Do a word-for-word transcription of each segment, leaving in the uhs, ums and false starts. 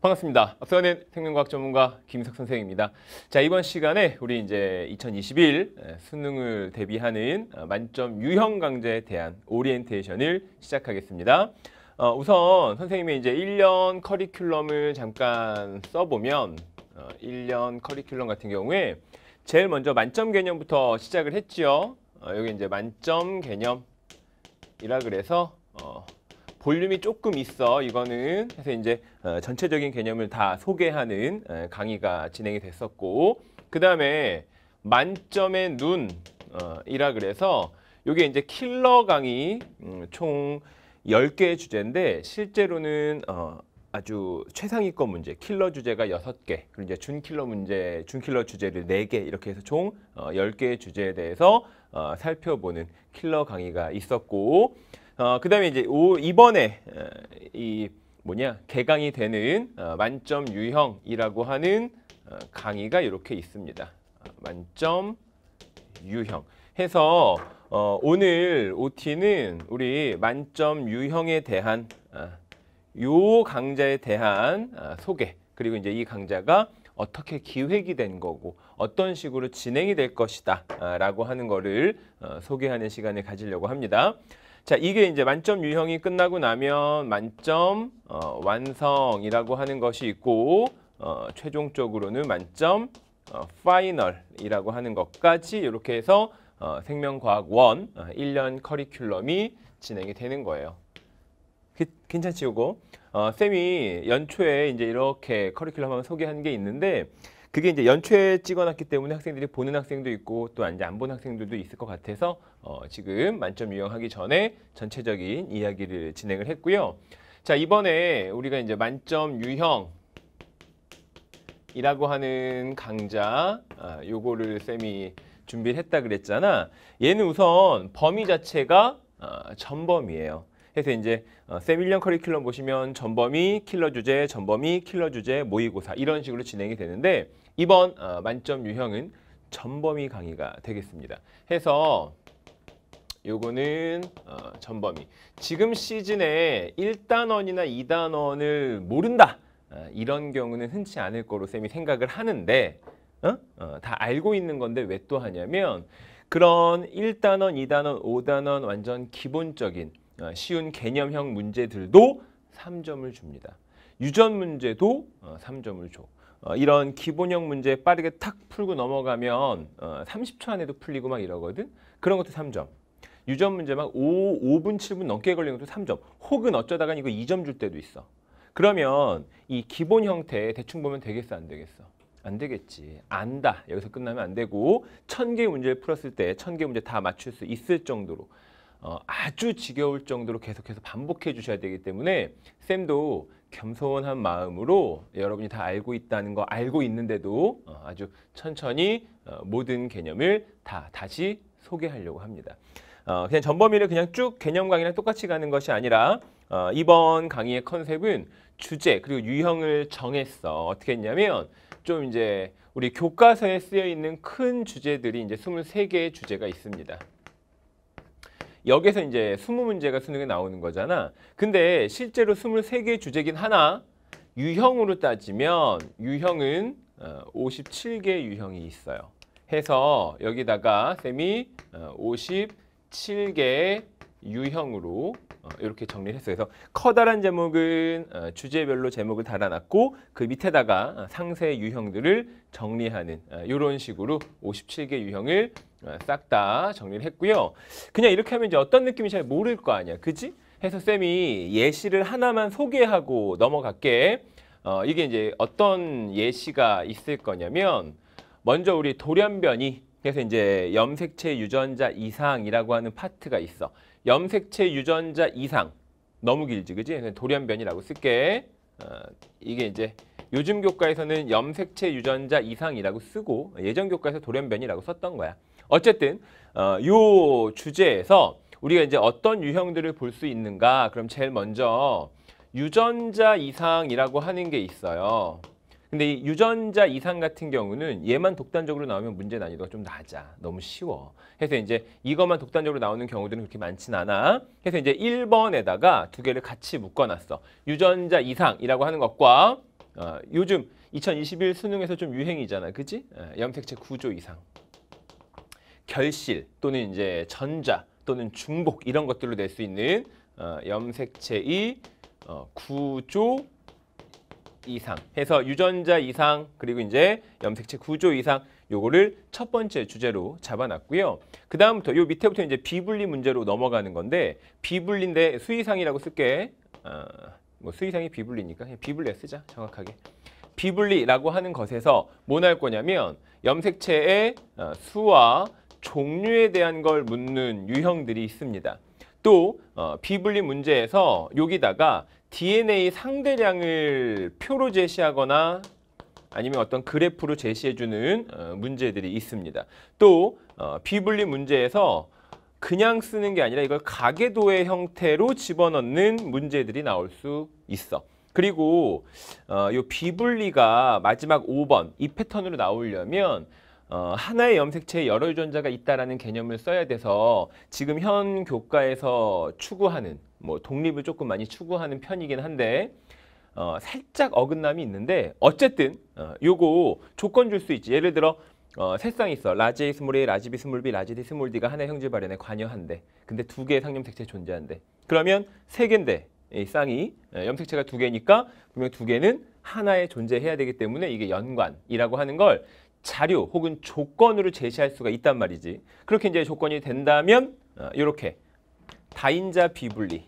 반갑습니다. 앞서가는 생명과학 전문가 김석 선생입니다. 자, 이번 시간에 우리 이제 이천이십일 수능을 대비하는 만점 유형 강좌에 대한 오리엔테이션을 시작하겠습니다. 어, 우선 선생님이 이제 일 년 커리큘럼을 잠깐 써보면 어, 일 년 커리큘럼 같은 경우에 제일 먼저 만점 개념부터 시작을 했죠. 어, 여기 이제 만점 개념이라 그래서 어, 볼륨이 조금 있어. 이거는 해서 이제 어, 전체적인 개념을 다 소개하는 에, 강의가 진행이 됐었고, 그 다음에 만점의 눈이라 그래서 이게 이제 킬러 강의 음, 총 열 개의 주제인데 실제로는 어, 아주 최상위권 문제, 킬러 주제가 여섯 개, 그리고 이제 준킬러 문제, 준킬러 주제를 네 개 이렇게 해서 총 어, 열 개의 주제에 대해서 어, 살펴보는 킬러 강의가 있었고, 어, 그 다음에 이제 오, 이번에 어, 이 뭐냐 개강이 되는 어, 만점 유형이라고 하는 어, 강의가 이렇게 있습니다. 어, 만점 유형 해서 어, 오늘 오티는 우리 만점 유형에 대한 어, 요 강좌에 대한 어, 소개, 그리고 이제 이 강좌가 어떻게 기획이 된 거고 어떤 식으로 진행이 될 것이다 어, 라고 하는 거를 어, 소개하는 시간을 가지려고 합니다. 자, 이게 이제 만점 유형이 끝나고 나면 만점 어, 완성이라고 하는 것이 있고, 어, 최종적으로는 만점 어, 파이널이라고 하는 것까지 이렇게 해서 어, 생명과학 일 어, 일 년 커리큘럼이 진행이 되는 거예요. 그, 괜찮지, 요거? 어, 쌤이 연초에 이제 이렇게 커리큘럼 한번 소개한 게 있는데, 그게 이제 연초에 찍어놨기 때문에 학생들이 보는 학생도 있고 또 이제 안 본 학생들도 있을 것 같아서 어, 지금 만점 유형하기 전에 전체적인 이야기를 진행을 했고요. 자, 이번에 우리가 이제 만점 유형이라고 하는 강좌, 아, 요거를 쌤이 준비를 했다 그랬잖아. 얘는 우선 범위 자체가 어, 전범위예요. 그래서 이제 어, 쌤 일 년 커리큘럼 보시면 전범위, 킬러 주제, 전범위, 킬러 주제, 모의고사 이런 식으로 진행이 되는데, 이번 어, 만점 유형은 전범위 강의가 되겠습니다. 해서 요거는 어, 전범위. 지금 시즌에 일 단원이나 이 단원을 모른다. 어, 이런 경우는 흔치 않을 거로 쌤이 생각을 하는데, 어? 어, 다 알고 있는 건데 왜 또 하냐면, 그런 일 단원, 이 단원, 오 단원 완전 기본적인 어, 쉬운 개념형 문제들도 삼 점을 줍니다. 유전 문제도 어, 삼 점을 줘. 어, 이런 기본형 문제 빠르게 탁 풀고 넘어가면 어, 삼십 초 안에도 풀리고 막 이러거든. 그런 것도 삼 점. 유전 문제 막 오 분, 칠 분 넘게 걸리는 것도 삼 점. 혹은 어쩌다가 이거 이 점 줄 때도 있어. 그러면 이 기본 형태 대충 보면 되겠어, 안 되겠어? 안 되겠지. 안다. 여기서 끝나면 안 되고, 천 개 문제를 풀었을 때 천 개 문제 다 맞출 수 있을 정도로 어, 아주 지겨울 정도로 계속해서 반복해 주셔야 되기 때문에 쌤도 겸손한 마음으로 여러분이 다 알고 있다는 거 알고 있는데도 어, 아주 천천히 어, 모든 개념을 다 다시 소개하려고 합니다. 어, 그냥 전범위를 그냥 쭉 개념 강의랑 똑같이 가는 것이 아니라 어, 이번 강의의 컨셉은 주제 그리고 유형을 정했어. 어떻게 했냐면 좀 이제 우리 교과서에 쓰여 있는 큰 주제들이 이제 스물세 개의 주제가 있습니다. 여기서 이제 이십 문제가 수능에 나오는 거잖아. 근데 실제로 스물세 개의 주제긴 하나, 유형으로 따지면 유형은 오십칠 개의 유형이 있어요. 해서 여기다가 쌤이 오십칠 개의 유형으로 이렇게 정리를 했어요. 그래서 커다란 제목은 주제별로 제목을 달아놨고, 그 밑에다가 상세 유형들을 정리하는 이런 식으로 오십칠 개 유형을 싹 다 정리를 했고요. 그냥 이렇게 하면 이제 어떤 느낌이 잘 모를 거 아니야, 그지? 해서 쌤이 예시를 하나만 소개하고 넘어갈게. 어, 이게 이제 어떤 예시가 있을 거냐면, 먼저 우리 돌연변이, 그래서 이제 염색체 유전자 이상이라고 하는 파트가 있어. 염색체 유전자 이상, 너무 길지, 그지? 돌연변이라고 쓸게. 어, 이게 이제 요즘 교과에서는 염색체 유전자 이상이라고 쓰고 예전 교과에서 돌연변이라고 썼던 거야. 어쨌든 어, 요 주제에서 우리가 이제 어떤 유형들을 볼 수 있는가? 그럼 제일 먼저 유전자 이상이라고 하는 게 있어요. 근데 이 유전자 이상 같은 경우는 얘만 독단적으로 나오면 문제 난이도가 좀 낮아. 너무 쉬워. 그래서 이제 이것만 독단적으로 나오는 경우들은 그렇게 많진 않아. 그래서 이제 일 번에다가 두 개를 같이 묶어놨어. 유전자 이상이라고 하는 것과 어, 요즘 이천이십일 수능에서 좀 유행이잖아, 그지? 어, 염색체 구조 이상, 결실 또는 이제 전자 또는 중복 이런 것들로 낼 수 있는 어, 염색체의 어, 구조 이상 해서 유전자 이상 그리고 이제 염색체 구조 이상 요거를 첫 번째 주제로 잡아놨고요. 그 다음부터 요 밑에부터 이제 비분리 문제로 넘어가는 건데 비분리인데 수이상이라고 쓸게. 어, 뭐 수이상이 비분리니까 그냥 비분리 쓰자 정확하게. 비분리라고 하는 것에서 뭐 나올 거냐면 염색체의 어, 수와 종류에 대한 걸 묻는 유형들이 있습니다. 또 어, 비분리 문제에서 여기다가 디엔에이 상대량을 표로 제시하거나 아니면 어떤 그래프로 제시해주는 어, 문제들이 있습니다. 또 어, 비분리 문제에서 그냥 쓰는 게 아니라 이걸 가계도의 형태로 집어넣는 문제들이 나올 수 있어. 그리고 어, 이 비분리가 마지막 오 번 이 패턴으로 나오려면 어, 하나의 염색체에 여러 유전자가 있다라는 개념을 써야 돼서 지금 현 교과에서 추구하는 뭐 독립을 조금 많이 추구하는 편이긴 한데 어, 살짝 어긋남이 있는데 어쨌든 어, 요거 조건 줄 수 있지. 예를 들어 어, 세 쌍이 있어. 라지 A 스몰 A, 라지 B 스몰 B, 라지 D 스몰 D가 하나의 형질 발현에 관여한대. 근데 두 개의 상염색체 존재한대. 그러면 세 개인데 이 쌍이 염색체가 두 개니까 분명 두 개는 하나에 존재해야 되기 때문에 이게 연관이라고 하는 걸 자료 혹은 조건으로 제시할 수가 있단 말이지. 그렇게 이제 조건이 된다면 어, 이렇게 다인자 비분리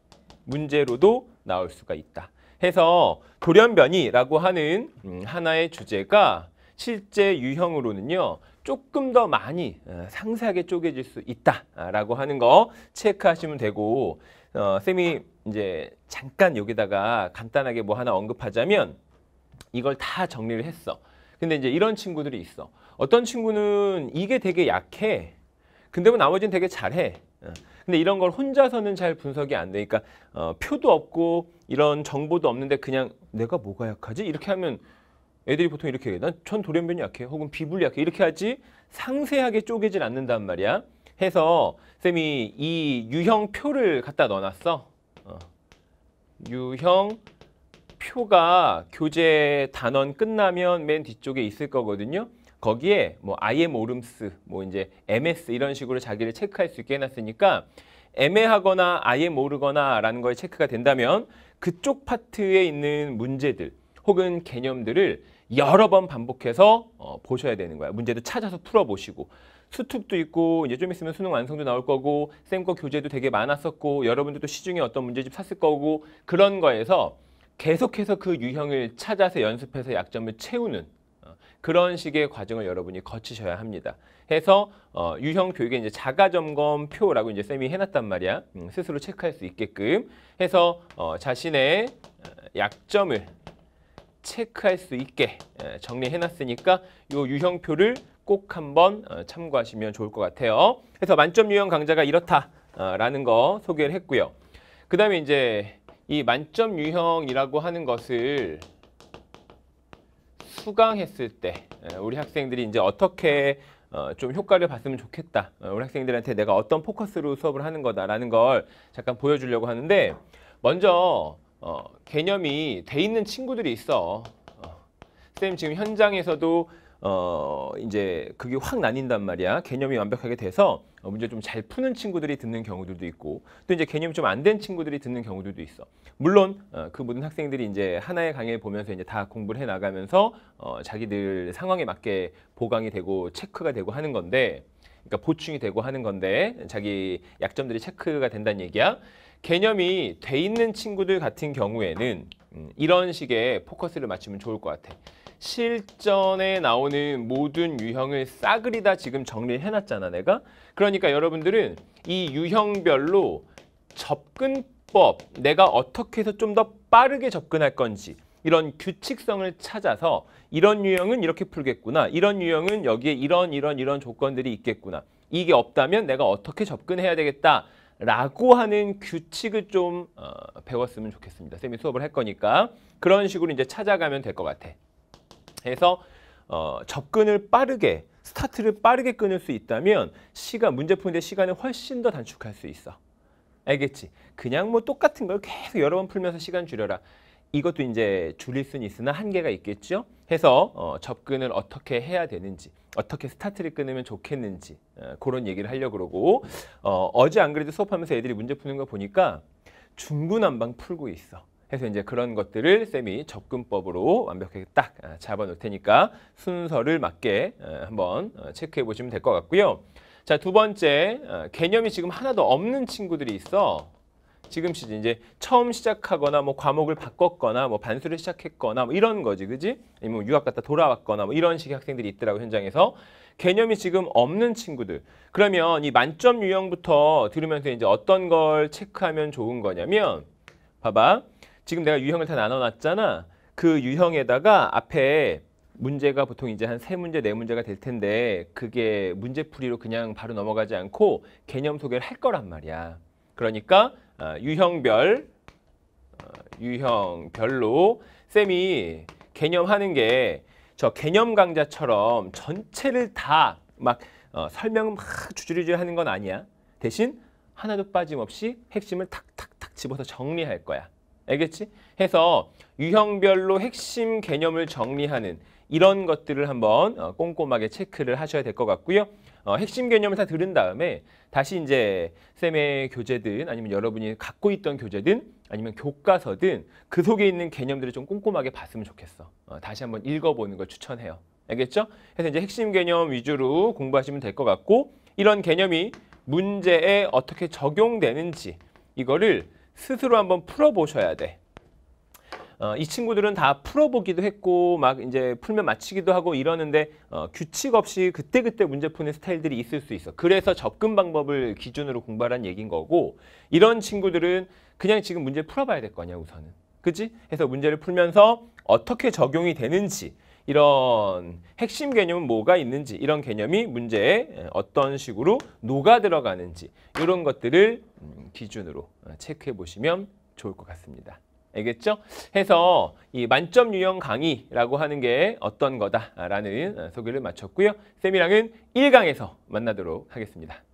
문제로도 나올 수가 있다. 해서 돌연변이라고 하는 음, 하나의 주제가 실제 유형으로는요 조금 더 많이 어, 상세하게 쪼개질 수 있다라고 하는 거 체크하시면 되고 어, 쌤이 이제 잠깐 여기다가 간단하게 뭐 하나 언급하자면 이걸 다 정리를 했어. 근데 이제 이런 친구들이 있어. 어떤 친구는 이게 되게 약해. 근데 뭐 나머지는 되게 잘해. 근데 이런 걸 혼자서는 잘 분석이 안 되니까 어, 표도 없고 이런 정보도 없는데 그냥 내가 뭐가 약하지? 이렇게 하면 애들이 보통 이렇게 해. 난 전 돌연변이 약해. 혹은 비분리 약해. 이렇게 하지 상세하게 쪼개질 않는단 말이야. 해서 쌤이 이 유형 표를 갖다 넣어놨어. 어. 유형 표가 교재 단원 끝나면 맨 뒤쪽에 있을 거거든요. 거기에 뭐 아이엠 오름스, 뭐 이제 엠에스 이런 식으로 자기를 체크할 수 있게 해놨으니까 애매하거나 아예 모르거나라는 거에 체크가 된다면 그쪽 파트에 있는 문제들 혹은 개념들을 여러 번 반복해서 어, 보셔야 되는 거야. 문제도 찾아서 풀어보시고 수특도 있고 이제 좀 있으면 수능 완성도 나올 거고 쌤 거 교재도 되게 많았었고 여러분들도 시중에 어떤 문제집 샀을 거고 그런 거에서 계속해서 그 유형을 찾아서 연습해서 약점을 채우는 어, 그런 식의 과정을 여러분이 거치셔야 합니다. 해서 어, 유형 교육에 이제 자가점검표라고 이제 쌤이 해놨단 말이야. 음, 스스로 체크할 수 있게끔 해서 어, 자신의 약점을 체크할 수 있게 정리해놨으니까 이 유형표를 꼭 한번 참고하시면 좋을 것 같아요. 그래서 만점 유형 강좌가 이렇다라는 거 소개를 했고요. 그 다음에 이제 이 만점 유형이라고 하는 것을 수강했을 때 우리 학생들이 이제 어떻게 좀 효과를 봤으면 좋겠다. 우리 학생들한테 내가 어떤 포커스로 수업을 하는 거다라는 걸 잠깐 보여주려고 하는데 먼저 어, 개념이 돼 있는 친구들이 있어. 어, 쌤 지금 현장에서도 어, 이제 그게 확 나뉜단 말이야. 개념이 완벽하게 돼서 어, 문제 좀 잘 푸는 친구들이 듣는 경우들도 있고 또 이제 개념이 좀 안 된 친구들이 듣는 경우들도 있어. 물론 어, 그 모든 학생들이 이제 하나의 강의를 보면서 이제 다 공부를 해 나가면서 어, 자기들 상황에 맞게 보강이 되고 체크가 되고 하는 건데, 그러니까 보충이 되고 하는 건데 자기 약점들이 체크가 된다는 얘기야. 개념이 돼 있는 친구들 같은 경우에는 이런 식의 포커스를 맞추면 좋을 것 같아. 실전에 나오는 모든 유형을 싸그리 다 지금 정리를 해놨잖아, 내가. 그러니까 여러분들은 이 유형별로 접근법, 내가 어떻게 해서 좀 더 빠르게 접근할 건지 이런 규칙성을 찾아서 이런 유형은 이렇게 풀겠구나. 이런 유형은 여기에 이런 이런 이런 조건들이 있겠구나. 이게 없다면 내가 어떻게 접근해야 되겠다. 라고 하는 규칙을 좀 어, 배웠으면 좋겠습니다. 쌤이 수업을 할 거니까 그런 식으로 이제 찾아가면 될 것 같아. 그래서 어, 접근을 빠르게, 스타트를 빠르게 끊을 수 있다면 시간, 문제 푸는데 시간을 훨씬 더 단축할 수 있어. 알겠지? 그냥 뭐 똑같은 걸 계속 여러 번 풀면서 시간 줄여라. 이것도 이제 줄일 수는 있으나 한계가 있겠죠. 해서 어, 접근을 어떻게 해야 되는지, 어떻게 스타트를 끊으면 좋겠는지 어, 그런 얘기를 하려고 그러고 어, 어제 안 그래도 수업하면서 애들이 문제 푸는 거 보니까 중구난방 풀고 있어. 그래서 이제 그런 것들을 쌤이 접근법으로 완벽하게 딱 잡아 놓을 테니까 순서를 맞게 한번 체크해 보시면 될 것 같고요. 자, 두 번째, 개념이 지금 하나도 없는 친구들이 있어. 지금 이제 처음 시작하거나 뭐 과목을 바꿨거나 뭐 반수를 시작했거나 뭐 이런 거지, 그지? 아니면 유학 갔다 돌아왔거나 뭐 이런 식의 학생들이 있더라고, 현장에서. 개념이 지금 없는 친구들. 그러면 이 만점 유형부터 들으면서 이제 어떤 걸 체크하면 좋은 거냐면, 봐봐. 지금 내가 유형을 다 나눠놨잖아. 그 유형에다가 앞에 문제가 보통 이제 한 세 문제, 네 문제가 될 텐데 그게 문제풀이로 그냥 바로 넘어가지 않고 개념 소개를 할 거란 말이야. 그러니까 유형별, 유형별로 쌤이 개념하는 게 저 개념 강좌처럼 전체를 다 막 어, 설명 막 주주리주리 하는 건 아니야. 대신 하나도 빠짐없이 핵심을 탁탁탁 집어서 정리할 거야. 알겠지? 해서 유형별로 핵심 개념을 정리하는 이런 것들을 한번 꼼꼼하게 체크를 하셔야 될 것 같고요. 어, 핵심 개념을 다 들은 다음에 다시 이제 쌤의 교재든 아니면 여러분이 갖고 있던 교재든 아니면 교과서든 그 속에 있는 개념들을 좀 꼼꼼하게 봤으면 좋겠어. 어, 다시 한번 읽어보는 걸 추천해요. 알겠죠? 그래서 이제 핵심 개념 위주로 공부하시면 될 것 같고, 이런 개념이 문제에 어떻게 적용되는지 이거를 스스로 한번 풀어보셔야 돼. 어, 이 친구들은 다 풀어보기도 했고 막 이제 풀면 맞히기도 하고 이러는데 어, 규칙 없이 그때그때 문제 푸는 스타일들이 있을 수 있어. 그래서 접근 방법을 기준으로 공부하라는 얘기인 거고, 이런 친구들은 그냥 지금 문제 풀어봐야 될 거냐 우선은. 그치? 그래서 문제를 풀면서 어떻게 적용이 되는지, 이런 핵심 개념은 뭐가 있는지, 이런 개념이 문제에 어떤 식으로 녹아 들어가는지 이런 것들을 기준으로 체크해 보시면 좋을 것 같습니다. 알겠죠? 해서 이 만점 유형 강의라고 하는 게 어떤 거다라는 소개를 마쳤고요. 쌤이랑은 일 강에서 만나도록 하겠습니다.